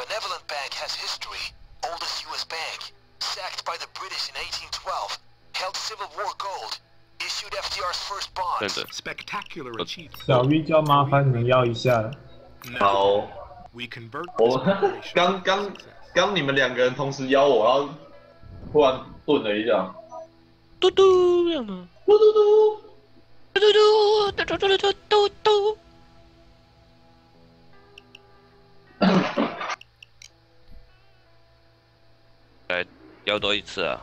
Benevolent Bank has history. Oldest U.S. bank. Sacked by the British in 1812. Held Civil War gold. Issued FDR's first bonds. Spectacular achievement. 小 V 就要麻烦你要一下了。 好，我刚你们2个人同时邀我，然后突然顿了一下。 嘟嘟这样吗？ 嘟嘟嘟嘟嘟嘟嘟嘟嘟嘟嘟。来，要多一次啊！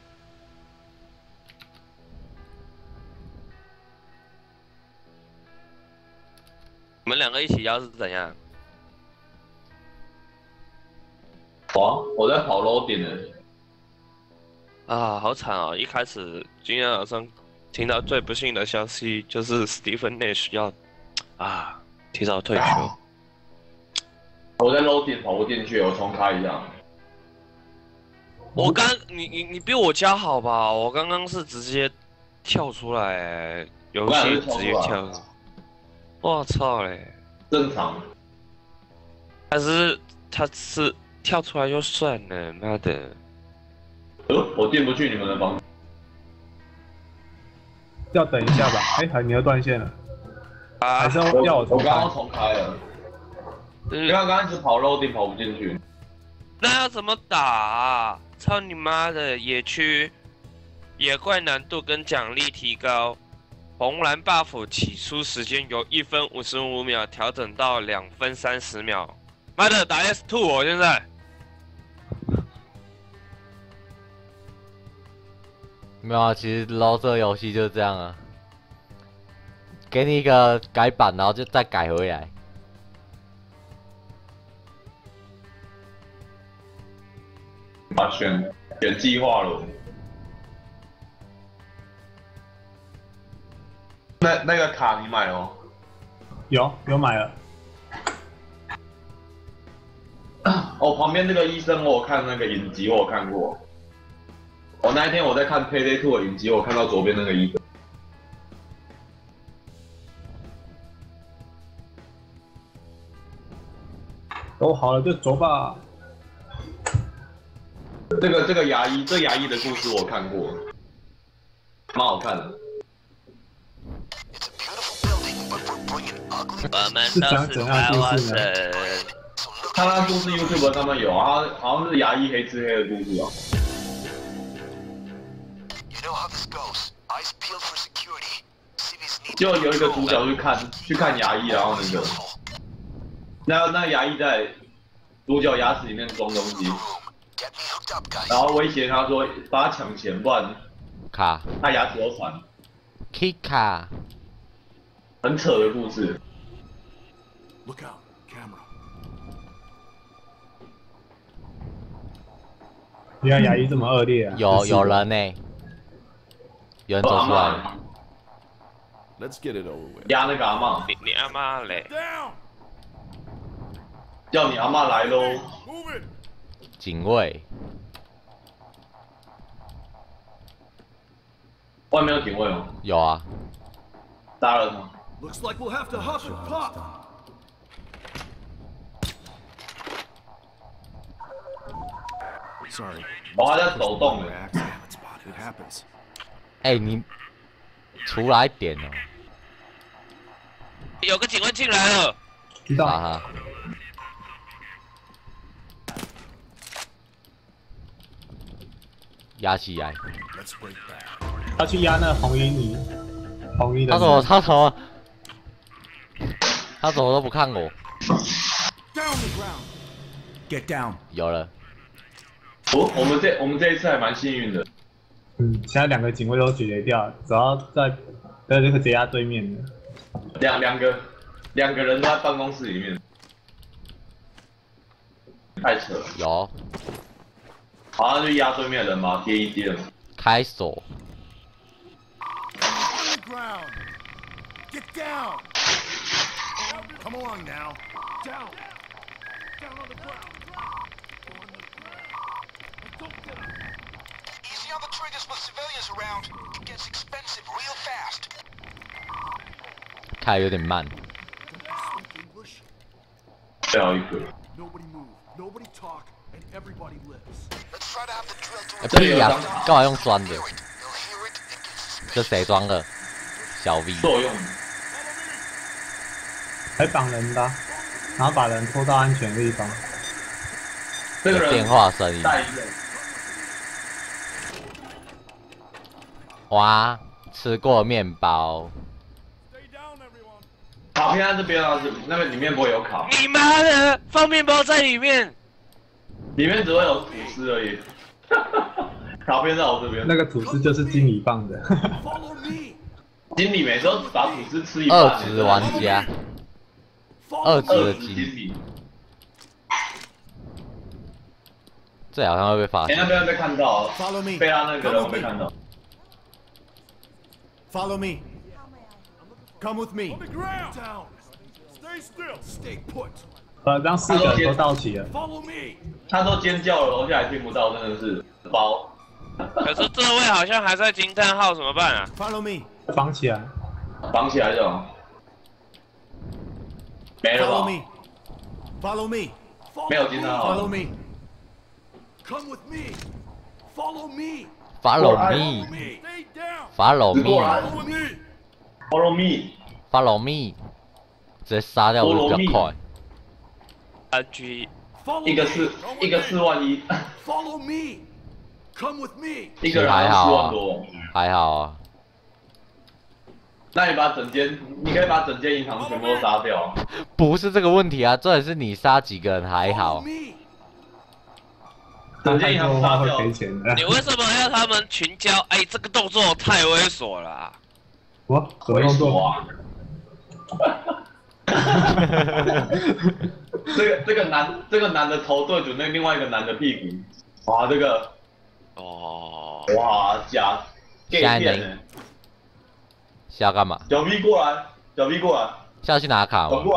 你们2个一起邀是怎样？ 我在跑 loading 呢。 啊，好惨哦！一开始今天早上听到最不幸的消息就是 Stephen Nash 要提早退休。 我在 loading 跑不进去，我重开一下。 你比我家好吧？我刚刚是直接跳出来，游戏直接跳。我操嘞！ 正常。 他是跳出来就算了，妈的！ 我进不去你们的房。 要等一下吧。哎，你要断线了。还是要我重开？ 我刚刚重开了。因为刚刚一直跑 loading 跑不进去。 那要怎么打啊？操你妈的！野区野怪难度跟奖励提高，红蓝 buff 起出时间由1分55秒调整到2分30秒。妈的，打 S2 我现在。 没有啊，其实捞这游戏就是这样啊，给你一个改版，然后就再改回来。 选计划了。那个卡你买哦？ 有买了。 哦，旁边那个医生我有看那个影集，我有看过。那一天我在看 Payday 2的影集，我看到左边那个医生。 都好了就走吧。 这个牙医的故事我看过，蛮好看的。 我们都是台湾人。 他那故事 YouTube 上面有啊，好像是牙医黑吃黑的故事啊。就有一个主角去看牙医，然后那牙医在主角牙齿里面装东西，然后威胁他说把他抢钱，不然他牙齿都残。 Kika， 很扯的故事。 Look out, camera. 原来牙医这么恶劣啊！ 有人呢，有人走出来。 Let's get it over with. 压那个阿嬷， 你阿妈嘞！ 叫你阿嬷来喽！ 警卫， 外面有警卫哦。 有啊。 杀了他。 Looks like we'll have to huff and puff. 他在抖动的。 哎，你出来点哦。 有个警卫进来了。 知道。 啊。压起来。 他去压那个红衣的。 他怎么都不看我。 Get down。 有了。 我们这一次还蛮幸运的。 现在2个警卫都解决掉，只要在这个解压对面的。 两个人在办公室里面，太扯了。 有。 好，那就压对面的人吧，跌了。 开锁。 Get down. Come along now. Down. Down on the ground. Don't get up. Easy on the triggers with civilians around. It gets expensive real fast. 开有点慢。 最后一个。 屁呀！干嘛用钻的？这谁装的？小 V。 作用。 还绑人的，然后把人拖到安全的地方。 这个人电话声音。哇，吃过面包。 卡片在这边啊，那个里面不会有卡。 你妈的，放面包在里面， 里面只会有吐司而已。卡片在我这边。 那个吐司就是经理放的。 经理每次都把吐司吃一半。 二职玩家。二职的经理。这好像会被发现。 那边被看到，被他那个人被看到。 Follow me. Come with me. On the ground. Down. Stay still. Stay put. 让4个人都到齐了。 Follow me. 他都尖叫了，楼下还听不到，真的是包。 可是这位好像还在惊叹号，怎么办啊 ？Follow me. 绑起来。 绑起来就好。没了吧 ？Follow me. 没有惊叹号。 Follow me. Come with me. Follow me. Follow me. Follow me. Follow me. Follow me. 直接杀掉我比较快。 NG。 一个4万1。 Follow me. Come with me. 一个人4万多。 还好啊。 那你可以把整间银行全部都杀掉。 不是这个问题啊，重点是你杀几个人还好。 整间银行杀掉会赔钱的。 你为什么要他们群交？哎，这个动作太猥琐了、啊。 我什么动作啊？这个男的头对准那另外一个男的屁股。哇，这个。哦。哇，假 gay 片呢？ 是要干嘛？ 小 V 过来，小 V 过来。 是要去拿卡吗？ 过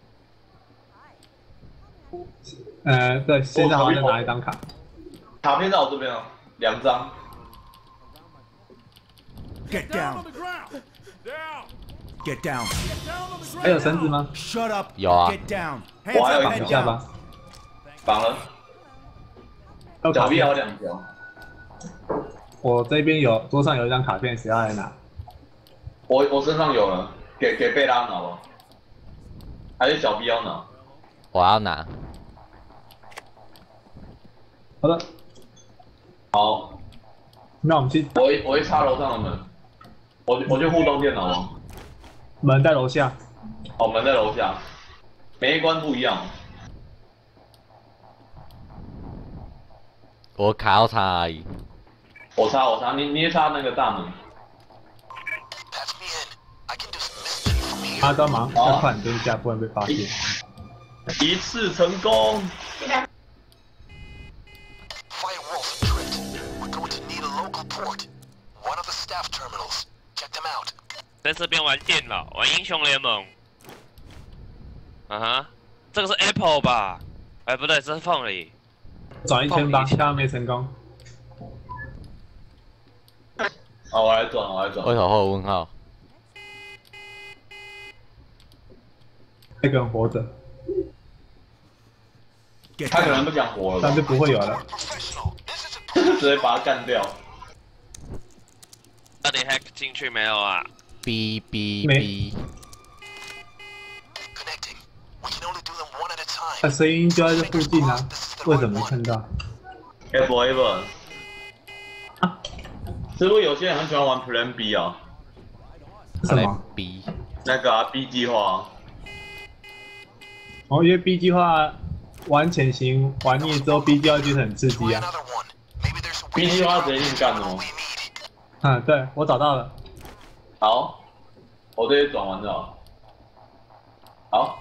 来。对，现在好像拿一张卡。 卡片在我这边哦，2张。 Get down. Get down. 还有绳子吗？ Shut up. 有啊。 Get down. 我还有绑一下吧。 绑了。小 V 还有2条。 我这边有，桌上有一张卡片，谁要来拿？ 我身上有了，给贝拉拿吧。还是小 B 要拿？ 我要拿。 好的。 好。 那我们去。 我会插楼上的门。我去互动电脑吗？ 门在楼下。 哦，门在楼下。每一关不一样。 我卡要插而已。 我插，你也插那个大门。 阿刀忙，要快点蹲下，不然被发现。 一次成功。 在这边玩电脑，玩英雄联盟。啊哈，这个是 Apple 吧？哎，不对，这是凤梨。 转一圈吧，刚刚没成功。 好，我来转。 为什么会有问号？ 那个人活着。 他可能不想活了， 但是不会有了。 直接把他干掉。 到底 hack 进去没有啊？ B。 那声音就在这附近啊，为什么没看到 ？Ever。是不是有些人很喜欢玩 Plan B 啊？ 什么 B？ 那个B 计划。 因为 B 计划玩潜行玩腻之后 ，B 计划就是很刺激啊。 B 计划直接硬干哦。 对，我找到了。 好，我这些转完了。好。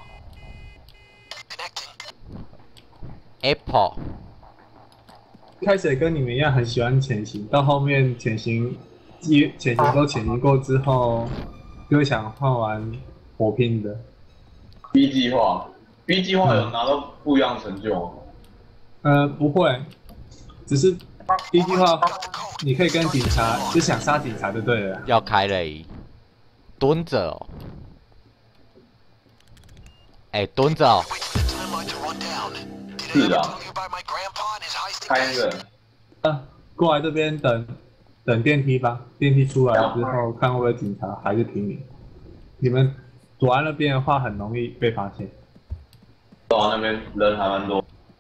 Apple。 一开始也跟你们一样很喜欢潜行，到后面潜行都潜行过之后，就会想换玩火拼的。 B 计划有拿到不一样的成就吗？ 不会，只是 B 计划你可以跟警察，就想杀警察就对了。 要开雷，蹲着哦。蹲着哦。 是啊，开那个。 过来这边等电梯吧。电梯出来之后，看会不会警察还是平民。你们躲在那边的话，很容易被发现。 对啊，那边人还蛮多。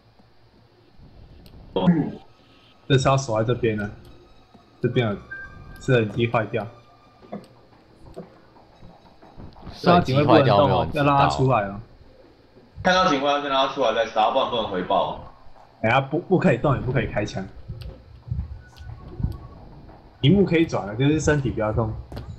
这是要守在这边呢。这边有摄影机坏掉。 摄影机坏掉没有人知道？ 要让他出来哦。 看到警官再让他出来再杀，不然不能回报。 哎呀，不可以动，也不可以开枪。屏幕可以转的，就是身体不要动。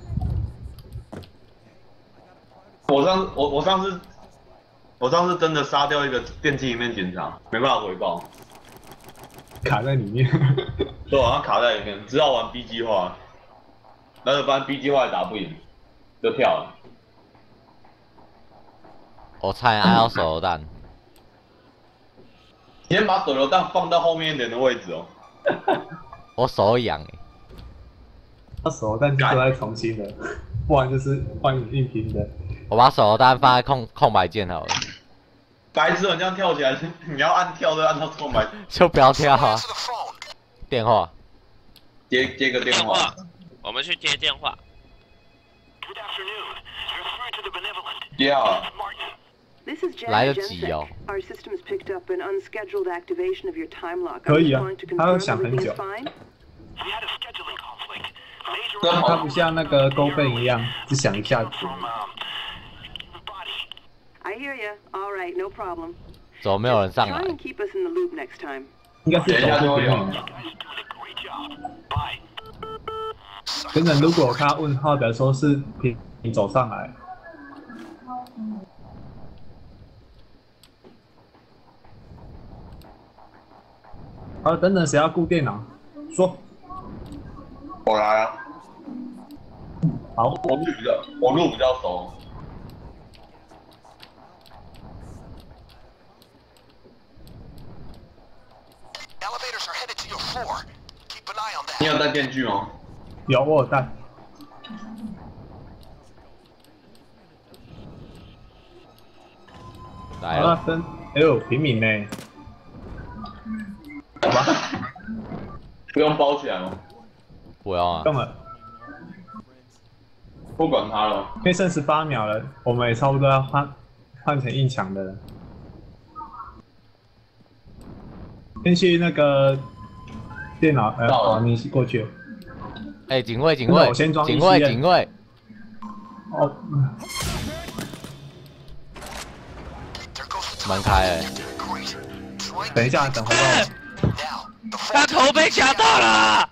我上次真的杀掉一个电梯里面警察，没办法回报， 卡在里面。 对啊，他卡在里面，只好玩 B 计划，但是发现 B 计划也打不赢，就跳了。 我差点按到手榴弹。 你先把手榴弹放到后面一点的位置哦。 我手痒哎。 他手榴弹就在重新的，不然就是换硬拼的。 我把手榴弹放在空白键好了。 白痴，你这样跳起来，你要按跳就按到空白， 就不要跳啊。电话， 接个电话， 我们去接电话。 接好了。 来得及哦。 可以啊，他会想很久。他不像那个勾背一样，只想一下子。 怎么没有人上来？ 应该是走出平民。等等，如果他问号，表示说是平走上来。好，等等，谁要顾电脑？说。 我来啊。 好， 我路比较熟。你有带电锯吗？ 有，我有带。 来了。 哎呦，平民呢？好吧。 不用包起来吗？ 不要啊。 用了。 不管他了。 因为剩18秒了，我们也差不多要换成硬抢的了。先去那个电脑，你过去。 哎，警卫，警我先装警卫。 哦。 门开哎。 等一下，等回到。 他头被夹到了。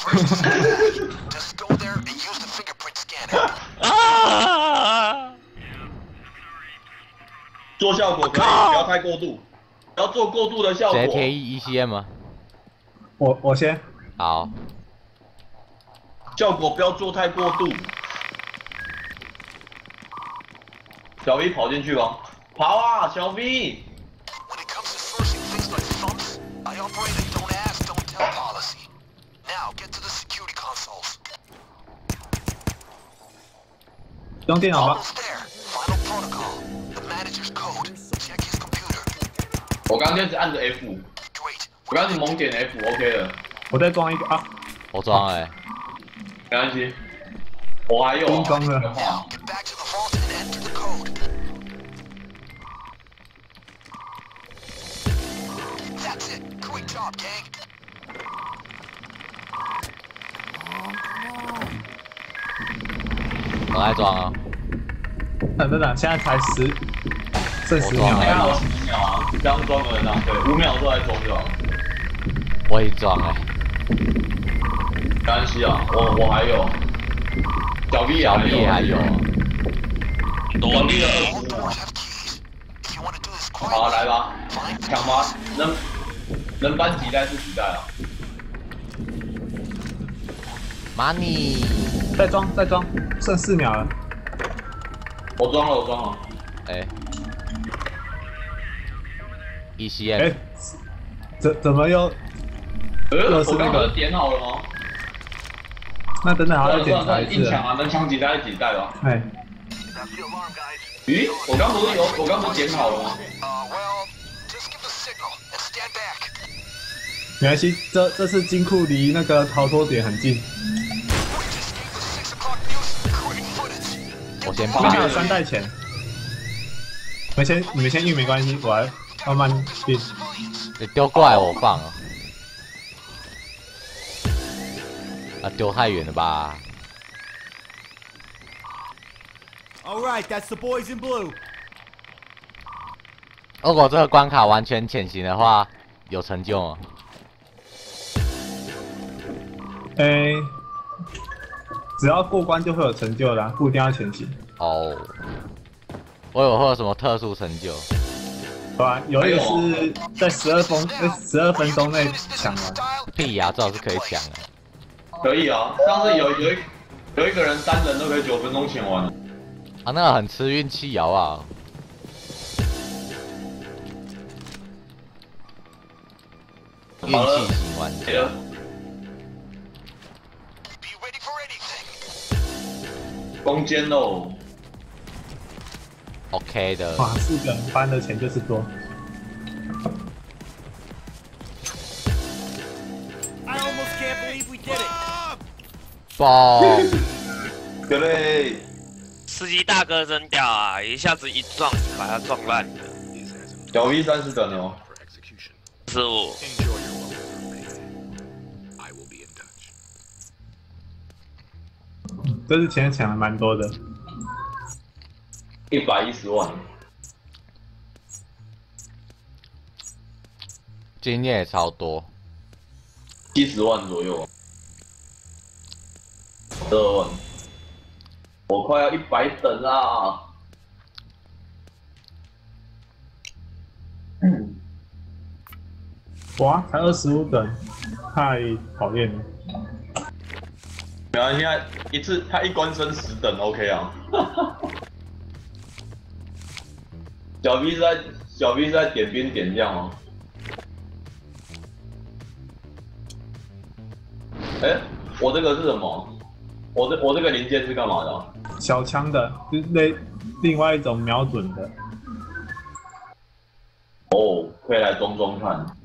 啊！ 做效果可以，不要太过度，不要做过度的效果。 直接贴ECM 吗？ 我先。 好。 效果不要做太过度。小 V 跑进去吧，跑啊，小 V！ 用电脑吧。 我刚刚只按着 F， 我刚刚猛点 F，OK 了。 我再装一个啊。 我装哎。 没关系，我还有。 装了。 我来装啊！ 等，现在才剩10秒。 还有10秒啊！这样装有点浪费，5秒之后再装就好。 我已经装了。 没关系啊，我还有。小 V 也还有。多力了25。好，来吧，抢吧，能搬几袋是几袋啊 ？Money。 再装，剩4秒了。 我装了。 哎。ECM。 哎，怎么又是那个？ 点好了吗？ 那等等还要检查一次。 硬抢啊，能抢几袋几袋吧？ 哎。 咦，我刚不是点好了吗？ 没关系，这次金库离那个逃脱点很近。 我先放。还有3袋钱。你们先运没关系，我来慢慢运。 你丢过来我放啊。啊，丢太远了吧 Alright, that's the boys in blue. 如果这个关卡完全潜行的话，有成就吗？ 只要过关就会有成就啦，不一定要潜行。 哦，我以为会有什么特殊成就。 对啊，有一个是在12分钟内抢完。 屁呀，最好是可以抢的。 可以啊，上次有一个人3人都可以9分钟抢完。 啊，那个很吃运气摇啊。运气型玩家。 攻坚喽。 OK 的。 哇，4个人搬的钱就是多。 I almost can't believe we did it. 爆！ 对嘞。 司机大哥真屌啊！一下子一撞就把他撞烂了。 小 V 30等哦。 15。 这次钱抢的蛮多的 ，110万， 经验也超多 ，70万左右，12万，我快要100等啦。 哇，才25等，太讨厌了。 没关系，一次他一关升10等 OK 啊。小 V 是在点兵点将哦。我这个是什么？我这个零件是干嘛的？ 小枪的，就是另外一种瞄准的。 哦，可以来装装看。